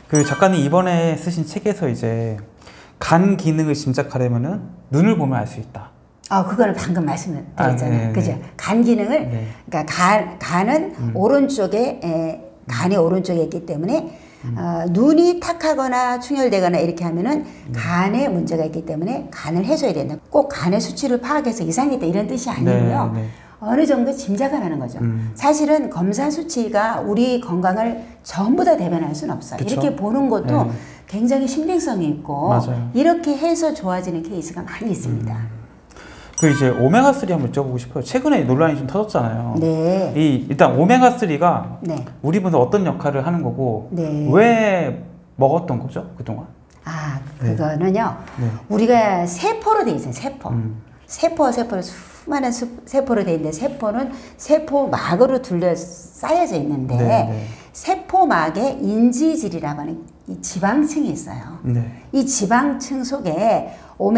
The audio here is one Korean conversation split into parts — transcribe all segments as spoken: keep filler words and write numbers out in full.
그 작가님 이번에 쓰신 책에서 이제 간 기능을 짐작하려면은 눈을 보면 알 수 있다. 아, 그거는 방금 말씀드렸잖아요. 아, 그죠? 간 기능을, 네. 그러니까 간, 간은 음. 오른쪽에, 에, 간이 오른쪽에 있기 때문에, 음. 어, 눈이 탁하거나 충혈되거나 이렇게 하면은 음. 간에 문제가 있기 때문에 간을 해줘야 된다. 꼭 간의 수치를 파악해서 이상이 있다 이런 뜻이 아니고요. 네, 네. 어느 정도 짐작을 하는 거죠. 음. 사실은 검사 수치가 우리 건강을 전부 다 대변할 수는 없어요. 그쵸? 이렇게 보는 것도 네. 굉장히 신빙성이 있고, 맞아요. 이렇게 해서 좋아지는 케이스가 많이 있습니다. 음. 그 이제 오메가삼 한번 여쭤보고 싶어요. 최근에 논란이 좀 터졌잖아요. 네. 이 일단 오메가삼가 네. 우리 몸에 어떤 역할을 하는 거고 네. 왜 먹었던 거죠 그동안? 아, 그거는요. 네. 우리가 세포로 돼 있어요. 세포. 음. 세포와 세포로 수많은 수, 세포로 돼 있는데 세포는 세포막으로 둘러 쌓여져 있는데 네, 네. 세포막에 인지질이라고 하는 이 지방층이 있어요. 네. 이 지방층 속에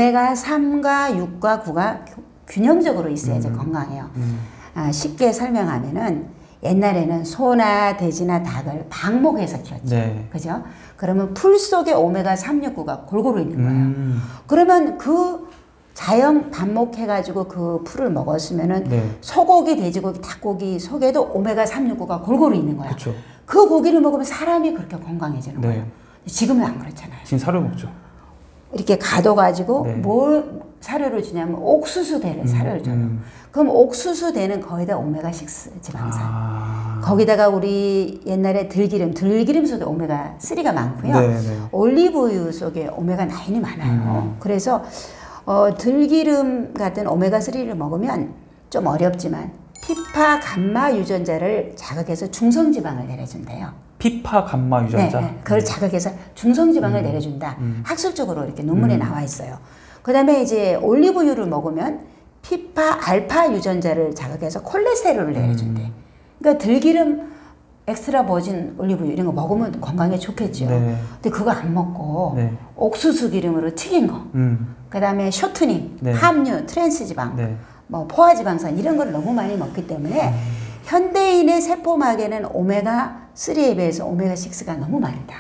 오메가삼과 육과 구가 균형적으로 있어야지 음. 건강해요. 음. 아, 쉽게 설명하면은 옛날에는 소나 돼지나 닭을 방목해서 키웠죠. 네. 그죠? 그러면 풀 속에 오메가삼, 육, 구가 골고루 있는 거예요. 음. 그러면 그 자연 반목해가지고 그 풀을 먹었으면은 네. 소고기, 돼지고기, 닭고기 속에도 오메가삼, 육, 구가 골고루 있는 거예요. 그쵸. 그 고기를 먹으면 사람이 그렇게 건강해지는 네. 거예요. 지금은 안 그렇잖아요. 지금 사료 먹죠. 이렇게 가둬가지고 네. 뭘 사료를 주냐면 옥수수대를 음, 사료를 줘요. 음. 그럼 옥수수대는 거의 다 오메가육 지방산. 아. 거기다가 우리 옛날에 들기름, 들기름 속에 오메가삼가 많고요. 네, 네. 올리브유 속에 오메가구이 많아요. 음. 그래서 어, 들기름 같은 오메가삼을 먹으면 좀 어렵지만 피파 감마 유전자를 자극해서 중성지방을 내려준대요. 피파 감마 유전자? 네, 네. 그걸 음. 자극해서 중성지방을 음. 내려준다. 음. 학술적으로 이렇게 논문에 음. 나와 있어요. 그 다음에 이제 올리브유를 먹으면 피파 알파 유전자를 자극해서 콜레스테롤을 내려준대. 음. 그러니까 들기름, 엑스트라 버진 올리브유 이런 거 먹으면 건강에 좋겠죠. 네. 근데 그거 안 먹고 네. 옥수수 기름으로 튀긴 거, 음. 그 다음에 쇼트닝, 네. 함유, 트랜스지방, 네. 뭐 포화지방산 이런 걸 너무 많이 먹기 때문에 음. 현대인의 세포막에는 오메가삼에 비해서 오메가육가 너무 많다.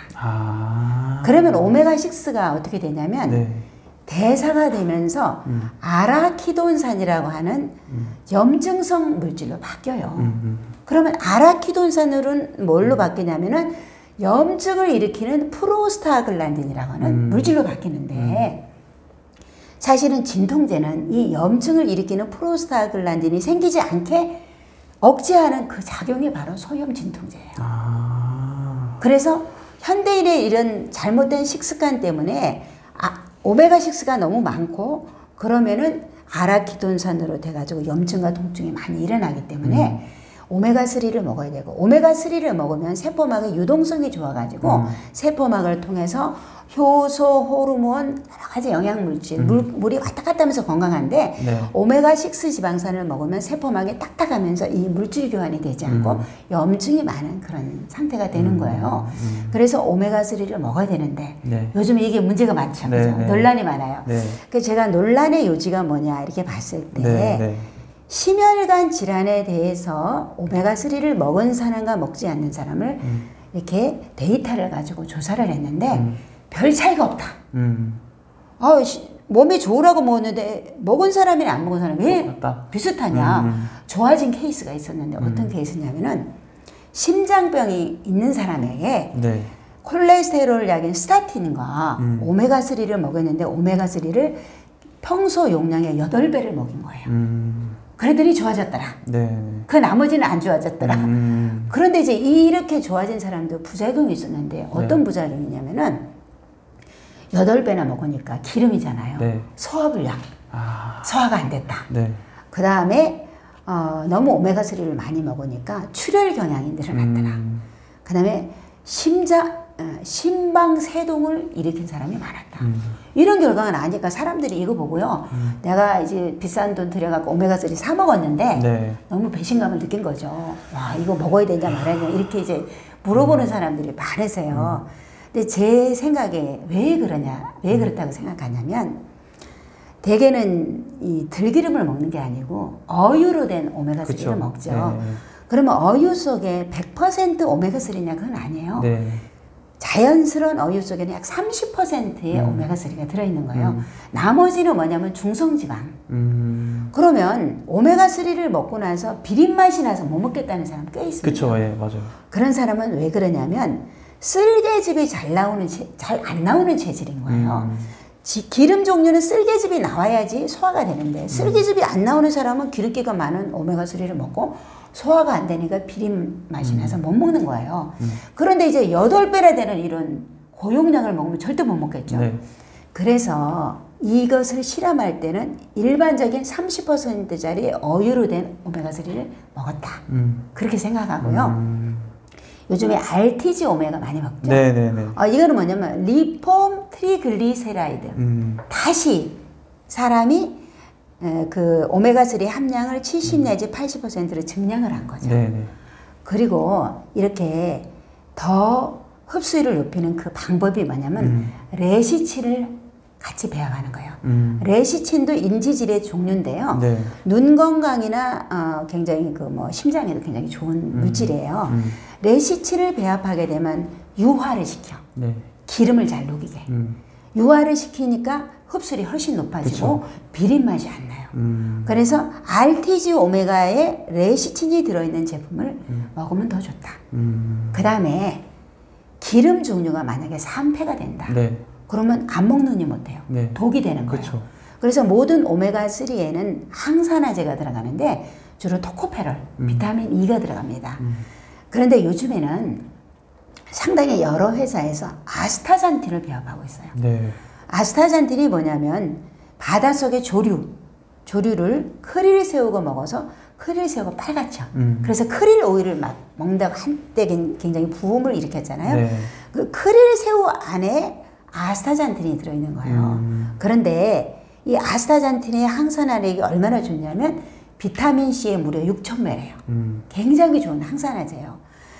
아. 그러면 오메가육가 어떻게 되냐면 네. 대사가 되면서 음. 아라키돈산이라고 하는 음. 염증성 물질로 바뀌어요. 음, 음. 그러면 아라키돈산으로는 뭘로 음. 바뀌냐면은 염증을 일으키는 프로스타글란딘이라고 하는 음. 물질로 바뀌는데 음. 사실은 진통제는 이 염증을 일으키는 프로스타글란딘이 생기지 않게 억제하는 그 작용이 바로 소염 진통제예요. 아. 그래서 현대인의 이런 잘못된 식습관 때문에 아, 오메가육가 너무 많고 그러면은 아라키돈산으로 돼가지고 염증과 통증이 많이 일어나기 때문에 음. 오메가삼을 먹어야 되고 오메가삼을 먹으면 세포막의 유동성이 좋아가지고 음. 세포막을 통해서 효소, 호르몬, 여러 가지 영양물질, 음. 물, 물이 왔다 갔다 하면서 건강한데 네. 오메가육 지방산을 먹으면 세포막이 딱딱하면서 이 물질 교환이 되지 않고 음. 염증이 많은 그런 상태가 되는 음. 거예요. 음. 그래서 오메가삼을 먹어야 되는데 네. 요즘 이게 문제가 많죠. 네. 그렇죠? 네. 논란이 많아요. 네. 그래서 제가 논란의 요지가 뭐냐 이렇게 봤을 때 네. 네. 심혈관 질환에 대해서 오메가삼을 먹은 사람과 먹지 않는 사람을 음. 이렇게 데이터를 가지고 조사를 했는데 음. 별 차이가 없다. 음. 아, 시, 몸이 좋으라고 먹었는데 먹은 사람이나 안 먹은 사람이 왜 똑같다. 비슷하냐. 음. 좋아진 케이스가 있었는데 음. 어떤 케이스냐면은 심장병이 있는 사람에게 네. 콜레스테롤 약인 스타틴과 음. 오메가삼을 먹였는데 오메가삼을 평소 용량의 여덟 배를 먹인 거예요. 음. 그랬더니 좋아졌더라. 네. 그 나머지는 안 좋아졌더라. 음. 그런데 이제 이렇게 좋아진 사람도 부작용이 있었는데 어떤 네. 부작용이냐면은 여덟 배나 먹으니까 기름이잖아요. 네. 소화불량. 아. 소화가 안 됐다. 네. 그 다음에 어, 너무 오메가삼을 많이 먹으니까 출혈 경향이 늘어났더라. 음. 그 다음에 심장, 어, 심방세동을 일으킨 사람이 많았다. 음. 이런 결과가 나니까 사람들이 이거 보고요. 음. 내가 이제 비싼 돈 들여갖고 오메가삼 사 먹었는데 네. 너무 배신감을 느낀 거죠. 와, 이거 먹어야 되냐 말아야 되냐 이렇게 이제 물어보는 음. 사람들이 많으세요. 음. 근데 제 생각에 왜 그러냐, 왜 그렇다고 생각하냐면 대개는 이 들기름을 먹는 게 아니고 어유로 된 오메가삼을 먹죠. 네. 그러면 어유 속에 백 퍼센트 오메가삼이냐 그건 아니에요. 네. 자연스러운 어유 속에는 약 삼십 퍼센트의 음. 오메가삼가 들어있는 거예요. 음. 나머지는 뭐냐면 중성지방. 음. 그러면 오메가삼을 먹고 나서 비린맛이 나서 못 먹겠다는 사람 꽤 있습니다. 그쵸, 예, 맞아요. 그런 사람은 왜 그러냐면 쓸개즙이 잘 나오는 잘 안 나오는 체질인 거예요. 음. 지, 기름 종류는 쓸개즙이 나와야지 소화가 되는데 쓸개즙이 안 나오는 사람은 기름기가 많은 오메가삼을 먹고 소화가 안 되니까 비린 맛이 나서 못 먹는 거예요. 음. 그런데 이제 여덟 배나 되는 이런 고용량을 먹으면 절대 못 먹겠죠. 네. 그래서 이것을 실험할 때는 일반적인 삼십 퍼센트짜리 어유로 된 오메가삼을 먹었다. 음. 그렇게 생각하고요. 음. 요즘에 알티지 오메가 많이 먹죠. 네네네. 어, 이거는 뭐냐면 리폼 트리글리세라이드. 음. 다시 사람이 에, 그 오메가삼 함량을 칠십 내지 팔십 퍼센트로 증량을 한 거죠. 네네. 그리고 이렇게 더 흡수율을 높이는 그 방법이 뭐냐면 음. 레시친을 같이 배합하는 거예요. 음. 레시친도 인지질의 종류인데요. 네. 눈 건강이나 어, 굉장히 그 뭐 심장에도 굉장히 좋은 음. 물질이에요. 음. 레시친을 배합하게 되면 유화를 시켜. 네. 기름을 잘 녹이게. 음. 유화를 시키니까 흡수율이 훨씬 높아지고 그쵸. 비린 맛이 안 나요. 음. 그래서 알티지 오메가에 레시친이 들어있는 제품을 음. 먹으면 더 좋다. 음. 그 다음에 기름 종류가 만약에 산패가 된다. 네. 그러면 안 먹느니 못해요. 네. 독이 되는 거예요. 그쵸. 그래서 모든 오메가삼에는 항산화제가 들어가는데 주로 토코페롤, 음. 비타민 E가 들어갑니다. 음. 그런데 요즘에는 상당히 여러 회사에서 아스타잔틴을 배합하고 있어요. 네. 아스타잔틴이 뭐냐면 바닷속의 조류, 조류를 크릴 새우가 먹어서 크릴 새우가 빨갛죠. 음. 그래서 크릴 오일을 막 먹는다고 한때 굉장히 부음을 일으켰잖아요. 네. 그 크릴 새우 안에 아스타잔틴이 들어있는 거예요. 음. 그런데 이 아스타잔틴의 항산화력이 얼마나 좋냐면 비타민C에 무려 육천 배래요. 음. 굉장히 좋은 항산화제예요.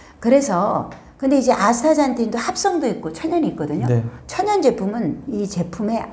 그래서 근데 이제 아스타잔틴도 합성도 있고 천연이 있거든요. 네. 천연 제품은 이 제품에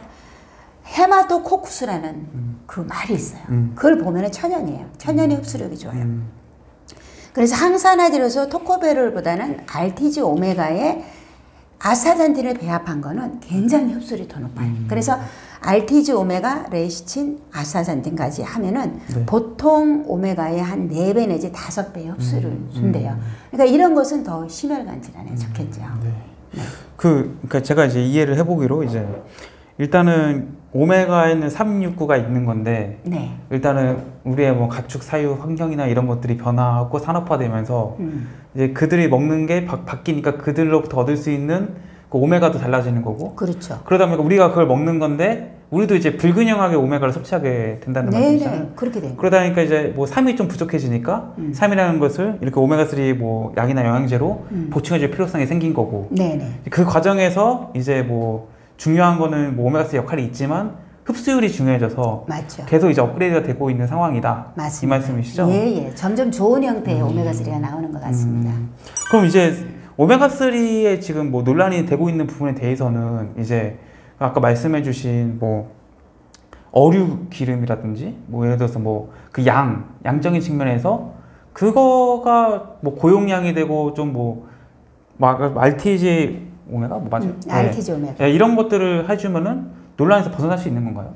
헤마토코쿠스라는 음. 그 말이 있어요. 음. 그걸 보면 천연이에요. 천연이 흡수력이 좋아요. 음. 그래서 항산화제로서 토코베롤보다는 알티지 오메가에 아스타잔틴을 배합한 거는 굉장히 흡수율이 더 높아요. 음. 그래서 알티지 오메가, 레시친, 아스타잔틴까지 하면은 네. 보통 오메가의 한 네 배 내지 다섯 배의 흡수를 음. 준대요. 음. 그러니까 이런 것은 더 심혈관질환에 좋겠죠. 네. 그, 그러니까 제가 이제 이해를 해보기로 이제 일단은 오메가에는 삼육구가 있는 건데 네. 일단은 우리의 뭐 가축 사유 환경이나 이런 것들이 변화하고 산업화되면서 음. 이제 그들이 먹는 게 바, 바뀌니까 그들로부터 얻을 수 있는 그 오메가도 달라지는 거고 그렇죠. 그러다 보니까 우리가 그걸 먹는 건데 우리도 이제 불균형하게 오메가를 섭취하게 된다는 말씀이잖아요. 네네. 그렇게 된 거예요. 그러다 보니까 이제 뭐 삼이 좀 부족해지니까 음. 삼이라는 것을 이렇게 오메가삼 뭐 약이나 영양제로 음. 보충해줄 필요성이 생긴 거고 네네. 그 과정에서 이제 뭐 중요한 거는 뭐 오메가삼 역할이 있지만 흡수율이 중요해져서 맞죠. 계속 이제 업그레이드가 되고 있는 상황이다. 맞습니다. 이 말씀이시죠? 예예. 점점 좋은 형태의 오메가삼가 나오는 것 같습니다. 음. 그럼 이제 오메가삼에 지금 뭐 논란이 되고 있는 부분에 대해서는 이제 아까 말씀해주신 뭐 어류 기름이라든지 뭐 예를 들어서 뭐 그 양 양적인 측면에서 그거가 뭐 고용량이 되고 좀 뭐 알티지 오메가 뭐 맞아요? 음, 알티지 오메가. 네, 이런 것들을 해주면은 논란에서 벗어날 수 있는 건가요?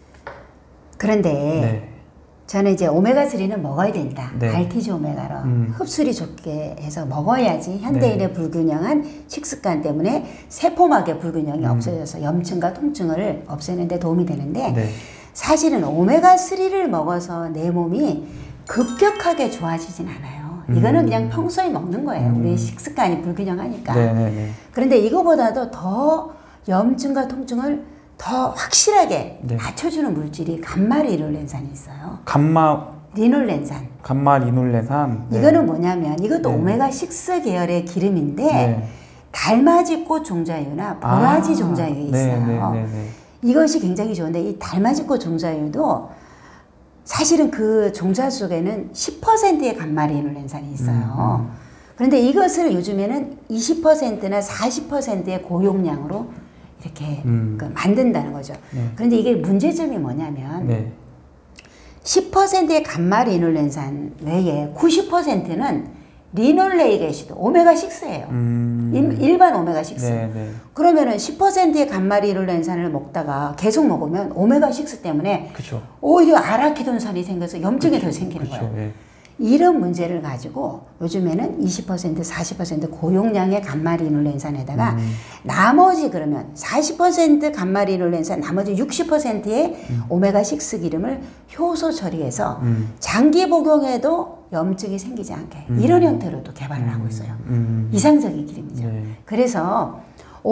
그런데 네. 저는 이제 오메가삼은 먹어야 된다. 네. 알티지 오메가로 음. 흡수율이 좋게 해서 먹어야지 현대인의 네. 불균형한 식습관 때문에 세포막의 불균형이 음. 없어져서 염증과 통증을 없애는 데 도움이 되는데 네. 사실은 오메가삼을 먹어서 내 몸이 급격하게 좋아지진 않아요. 이거는 음. 그냥 평소에 먹는 거예요. 음. 우리 식습관이 불균형하니까. 네네네. 그런데 이거보다도 더 염증과 통증을 더 확실하게 네. 낮춰주는 물질이 감마 리놀렌산이 있어요. 감마 리놀렌산. 감마 리놀레산. 네. 이거는 뭐냐면 이것도 네. 오메가 육 계열의 기름인데 네. 달맞이꽃 종자유나 보라지 아, 종자유에 네, 있어요. 네, 네, 네. 이것이 굉장히 좋은데 이 달맞이꽃 종자유도 사실은 그 종자 속에는 십 퍼센트의 감마 리놀렌산이 있어요. 음, 음. 그런데 이것을 요즘에는 이십 퍼센트나 사십 퍼센트의 고용량으로 이렇게 음. 그 만든다는 거죠. 네. 그런데 이게 문제점이 뭐냐면 네. 십 퍼센트의 감마 리놀렌산 외에 구십 퍼센트는 리놀레익 애시드 오메가육예요. 음. 일반 오메가육. 네, 네. 그러면은 십 퍼센트의 감마리놀렌산을 먹다가 계속 먹으면 오메가육 때문에 그쵸. 오히려 아라키돈산이 생겨서 염증이 그쵸. 더 생기는 그쵸. 거예요. 예. 이런 문제를 가지고 요즘에는 이십 퍼센트, 사십 퍼센트 고용량의 감마리놀렌산에다가 음. 나머지 그러면 사십 퍼센트 감마리놀렌산, 나머지 육십 퍼센트의 음. 오메가육 기름을 효소 처리해서 음. 장기 복용에도 염증이 생기지 않게 음. 이런 형태로도 개발을 하고 있어요. 음. 이상적인 기름이죠. 네. 그래서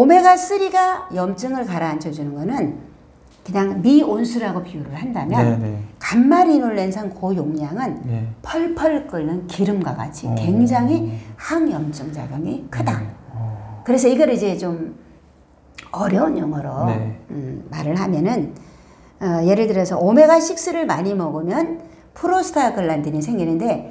오메가삼가 염증을 가라앉혀 주는 거는 그냥 미온수라고 비유를 한다면 네, 네. 감마리놀렌산 고용량은 네. 펄펄 끓는 기름과 같이 어. 굉장히 항염증 작용이 크다. 네. 어. 그래서 이걸 이제 좀 어려운 용어로 네. 음, 말을 하면은 어, 예를 들어서 오메가육를 많이 먹으면 프로스타글란딘이 생기는데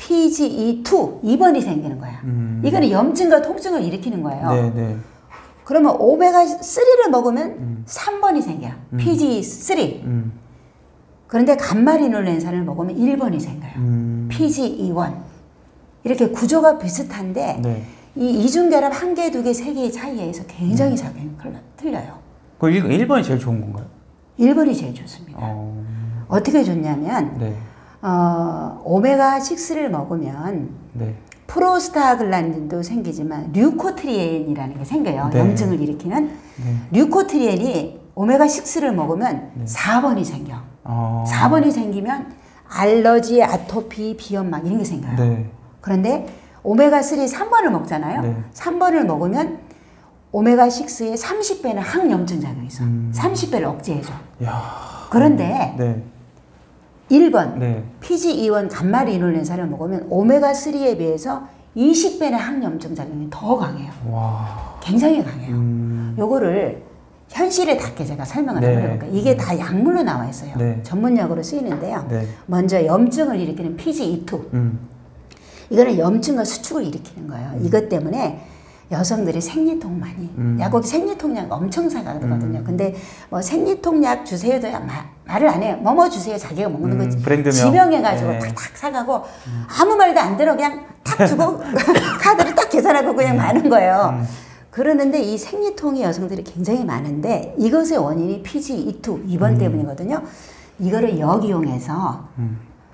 피지이 투 이 번이 생기는 거야. 음. 이거는 염증과 통증을 일으키는 거예요. 네, 네. 그러면 오메가삼을 먹으면 음. 삼 번이 생겨. 음. 피지이 쓰리. 음. 그런데 감마리놀렌산을 먹으면 일 번이 생겨요. 음. 피지이 원. 이렇게 구조가 비슷한데 네. 이 이중결합 한 개, 두 개, 세 개의 차이에 의해서 굉장히 작용이 틀려요. 그 일 번이 제일 좋은 건가요? 일 번이 제일 좋습니다. 어. 어떻게 좋냐면 네. 어, 오메가육를 먹으면 네. 프로스타글란딘도 생기지만 류코트리엔이라는 게 생겨요. 네. 염증을 일으키는. 네. 류코트리엔이 오메가육를 먹으면 네. 사 번이 생겨. 어. 사 번이 생기면 알러지, 아토피, 비염막 이런 게 생겨요. 네. 그런데 오메가삼 삼 번을 먹잖아요. 네. 삼 번을 먹으면 오메가육의 삼십 배는 항염증 작용이 있어. 음. 삼십 배를 억제해줘. 야. 그런데 네. 일 번 네. 피지이 원 감마리놀렌산을 먹으면 오메가삼에 비해서 이십 배는 항염증 작용이 더 강해요. 와. 굉장히 강해요. 음. 요거를 현실에 닿게 제가 설명을 네. 한번 해볼게요. 이게 다 약물로 나와 있어요. 네. 전문약으로 쓰이는데요. 네. 먼저 염증을 일으키는 피지이 투. 음. 이거는 염증과 수축을 일으키는 거예요. 음. 이것 때문에 여성들이 생리통 많이, 음. 약국 생리통약 엄청 사가거든요. 음. 근데 뭐 생리통약 주세요도 마, 말을 안 해요. 뭐뭐 주세요. 자기가 먹는 음, 거지. 브랜드명. 지명해가지고 네. 탁탁 사가고 음. 아무 말도 안 들어 그냥 탁 주고 카드를 딱 계산하고 그냥 마는 거예요. 음. 그러는데 이 생리통이 여성들이 굉장히 많은데 이것의 원인이 피지이 투 이 번 음. 때문이거든요. 이거를 역이용해서 음.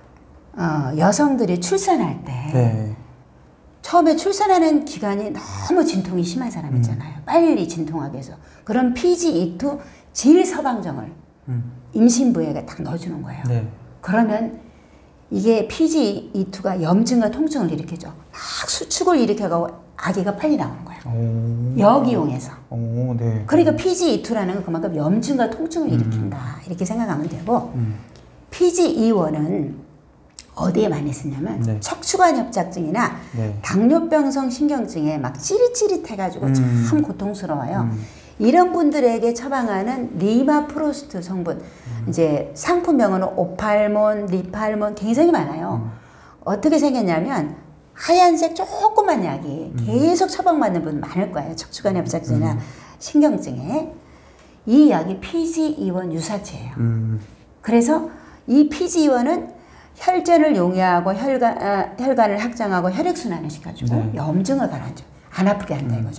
어, 여성들이 출산할 때 네. 처음에 출산하는 기간이 너무 진통이 심한 사람 있잖아요. 음. 빨리 진통하게 해서 그런 피지이 투 질서방정을 음. 임신부에게 딱 넣어주는 거예요. 네. 그러면 이게 피지이 투가 염증과 통증을 일으켜줘. 막 수축을 일으켜가고 아기가 빨리 나오는 거예요. 오. 역이용해서. 오, 네. 그러니까 피지이 투라는 건 그만큼 염증과 통증을 일으킨다. 이렇게 생각하면 되고 음. 피지이 원은 어디에 많이 쓰냐면 네. 척추관 협착증이나 네. 당뇨병성 신경증에 막 찌릿찌릿해가지고 음. 참 고통스러워요. 음. 이런 분들에게 처방하는 리마프로스트 성분, 음. 이제 상품명은 오팔몬, 리팔몬 굉장히 많아요. 음. 어떻게 생겼냐면 하얀색 조그만 약이 음. 계속 처방받는 분 많을 거예요. 척추관 협착증이나 음. 신경증에. 이 약이 피지이 원 유사체예요. 음. 그래서 이 피지이 원은 혈전을 용이하고 혈관, 아, 혈관을 확장하고 혈액순환을 시켜주고 네. 염증을 가라앉혀 안 아프게 한다 음. 이거죠.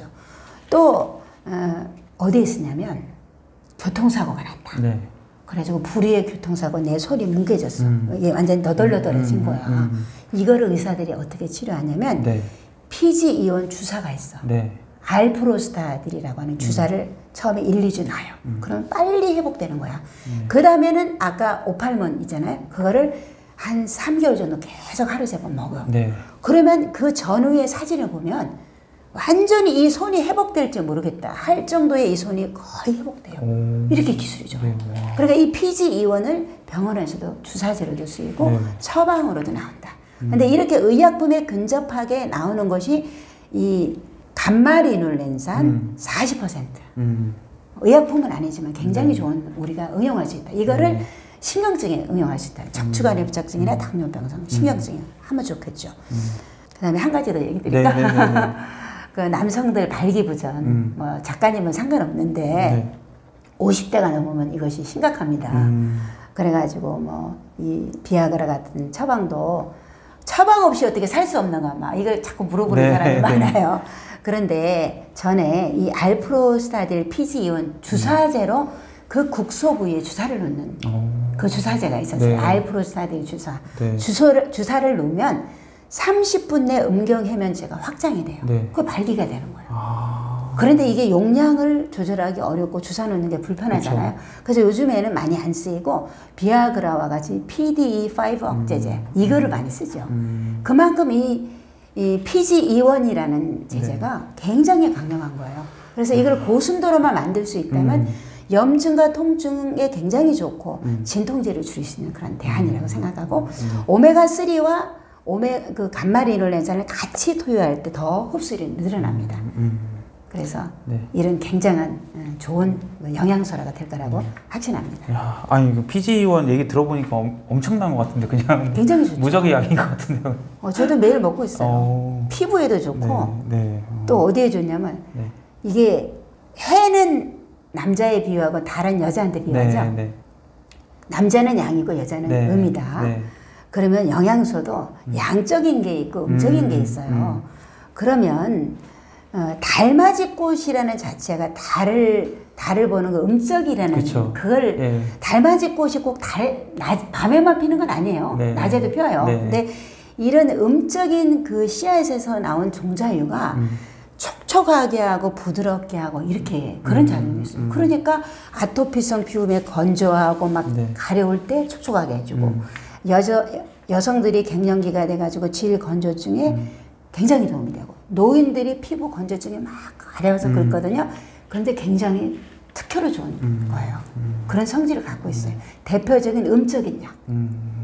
또 어, 어디에 쓰냐면 교통사고가 났다. 네. 그래가지고 불의의 교통사고 내 손이 뭉개졌어. 음. 이게 완전 너덜너덜해진 음, 거야. 음, 이거를 의사들이 어떻게 치료하냐면 네. 피지이 원 주사가 있어. 네. 알프로스타딜이라고 하는 주사를 처음에 일, 이 주 놔요. 음. 그럼 빨리 회복되는 거야. 음. 그 다음에는 아까 오팔몬 있잖아요. 그거를 한 삼 개월 정도 계속 하루 세 번 먹어. 네. 그러면 그 전후의 사진을 보면 완전히 이 손이 회복될지 모르겠다 할 정도의 이 손이 거의 회복돼요. 오. 이렇게 기술이 좋아요. 네. 와. 그러니까 이 피지이 원을 병원에서도 주사제로도 쓰이고 네. 처방으로도 나온다. 음. 근데 이렇게 의약품에 근접하게 나오는 것이 이 감마리놀렌산 음. 사십 퍼센트. 음. 의약품은 아니지만 굉장히 네. 좋은 우리가 응용할 수 있다. 이거를 네. 신경증에 응용할 수 있다. 척추관 음. 협착증이나 음. 당뇨병성 신경증에 하면 좋겠죠. 음. 그다음에 한 가지 더 얘기 네, 드릴까? 네, 네, 네. 그 남성들 발기부전, 음. 뭐 작가님은 상관없는데 네. 오십 대가 넘으면 이것이 심각합니다. 음. 그래가지고 뭐 이 비아그라 같은 처방도 처방 없이 어떻게 살 수 없는가 막 이걸 자꾸 물어보는 네, 사람이 네. 많아요. 그런데 전에 이 알프로스타딜 피지이온 주사제로 그 국소 부위에 주사를 놓는 어. 그 주사제가 있었어요. 네. 알프로스타딜 주사. 네. 주소를, 주사를 놓으면 삼십 분 내 음경 해면체가 확장이 돼요. 네. 그거 발기가 되는 거예요. 아. 그런데 이게 용량을 조절하기 어렵고 주사 놓는 게 불편하잖아요. 그쵸. 그래서 요즘에는 많이 안 쓰이고 비아그라와 같이 피디이 오 억제제 음. 이거를 많이 쓰죠. 음. 그만큼 이, 이 피지이원이라는 제제가 굉장히 강력한 거예요. 그래서 이걸 고순도로만 만들 수 있다면 음. 염증과 통증에 굉장히 좋고 음. 진통제를 줄일 수 있는 그런 대안이라고 생각하고 음. 오메가삼과 오메 그 감마리놀렌산을 같이 투여할 때 더 흡수율이 늘어납니다. 음. 그래서 네. 이런 굉장한 음, 좋은 영양소라가 될 거라고 확신합니다. 야, 아니 그 피지이원 얘기 들어보니까 엄, 엄청난 것 같은데 그냥 굉장히 좋죠. 무적의 약인 것 같은데요. 어, 저도 매일 먹고 있어요. 어. 피부에도 좋고 네. 네. 어. 또 어디에 좋냐면 네. 이게 해는 남자에 비유하고 달은 여자한테 비유하죠. 네. 네. 남자는 양이고 여자는 네. 음이다. 네. 그러면 영양소도 양적인 게 있고 음적인 음, 게 있어요. 음. 그러면 어, 달맞이꽃이라는 자체가 달을 달을 보는 거 음적이라는 그쵸. 그걸 예. 달맞이꽃이 꼭 달, 낮, 밤에만 피는 건 아니에요. 네. 낮에도 펴요. 네. 근데 이런 음적인 그 씨앗에서 나온 종자유가 음. 촉촉하게 하고 부드럽게 하고 이렇게 그런 음, 작용이 있어요. 음. 그러니까 아토피성 피부에 건조하고 막 네. 가려울 때 촉촉하게 해주고 음. 여저, 여성들이 갱년기가 돼가지고 질 건조증에 음. 굉장히 도움이 되고 노인들이 피부 건조증에 막 가려워서 음. 긁거든요. 그런데 굉장히 특효로 좋은 음. 거예요. 음. 그런 성질을 갖고 있어요. 대표적인 음적인 약. 음.